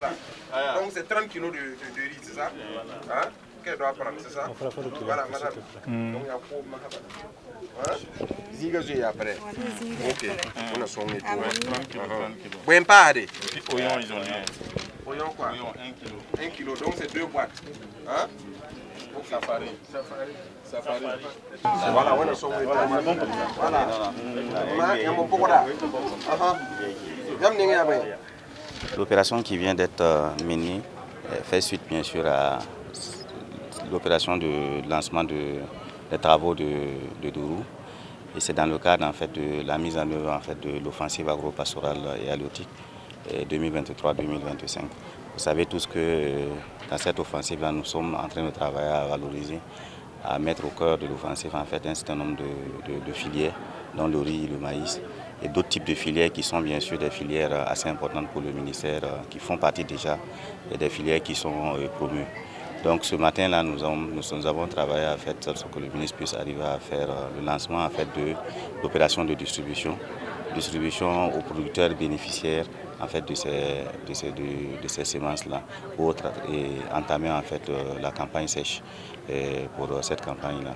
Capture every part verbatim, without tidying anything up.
Donc c'est trente kilos de, de, de riz, c'est ça? Hein? Qu'elle doit prendre, c'est ça? Voilà, madame. Donc il y a pour hein? Ziga j'ai après. Ok. On a son et tout. trente kilos. Bon, pas de. Oyon, ils ont dit. Oyon quoi? Oyon, un kilo. un kilo, donc c'est deux boîtes. Hein? Safari. Safari. Voilà, on a son et tout. Voilà. Il y a mon pogo là. L'opération qui vient d'être menée fait suite bien sûr à l'opération de lancement de, des travaux de, de Dourou. Et c'est dans le cadre en fait, de la mise en œuvre en fait, de l'offensive agro-pastorale et halieutique deux mille vingt-trois deux mille vingt-cinq. Vous savez tous que dans cette offensive-là, nous sommes en train de travailler à valoriser, à mettre au cœur de l'offensive en fait, un certain nombre de, de, de filières, dont le riz, le maïs, et d'autres types de filières qui sont bien sûr des filières assez importantes pour le ministère, qui font partie déjà des filières qui sont promues. Donc ce matin-là, nous, nous, nous avons travaillé à faire sorte que le ministre puisse arriver à faire le lancement en fait, de l'opération de distribution, distribution aux producteurs bénéficiaires en fait, de ces, de ces, de, de ces semences-là, et entamer en fait, la campagne sèche pour cette campagne-là.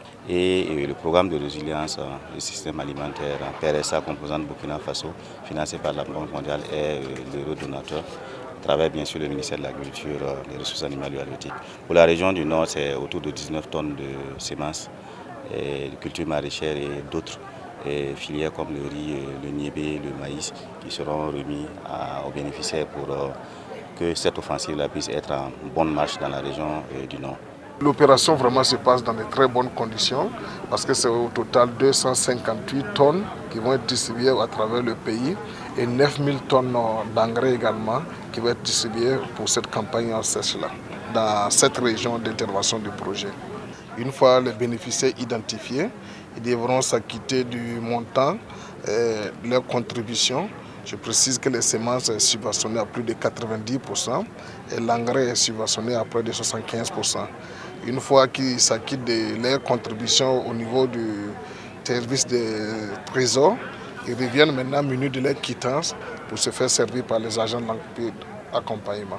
Et le programme de résilience du système alimentaire P R S A composante Burkina Faso, financé par la Banque mondiale, est le redonateur, à travers bien sûr le ministère de l'Agriculture, des Ressources animales et halieutiques. Pour la région du Nord, c'est autour de dix-neuf tonnes de semences, et de cultures maraîchères et d'autres filières comme le riz, le niébé, le maïs, qui seront remis à, aux bénéficiaires pour euh, que cette offensive-là puisse être en bonne marche dans la région euh, du Nord. L'opération vraiment se passe dans de très bonnes conditions parce que c'est au total deux cent cinquante-huit tonnes qui vont être distribuées à travers le pays et neuf mille tonnes d'engrais également qui vont être distribuées pour cette campagne en sèche-là, dans cette région d'intervention du projet. Une fois les bénéficiaires identifiés, ils devront s'acquitter du montant et de leur contribution. Je précise que les semences sont subventionnées à plus de quatre-vingt-dix pour cent et l'engrais est subventionné à près de soixante-quinze pour cent. Une fois qu'ils s'acquittent de leur contribution au niveau du service de trésor, ils reviennent maintenant munis de leur quittance pour se faire servir par les agents d'accompagnement.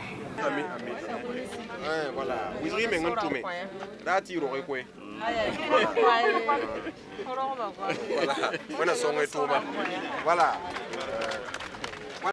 Voilà.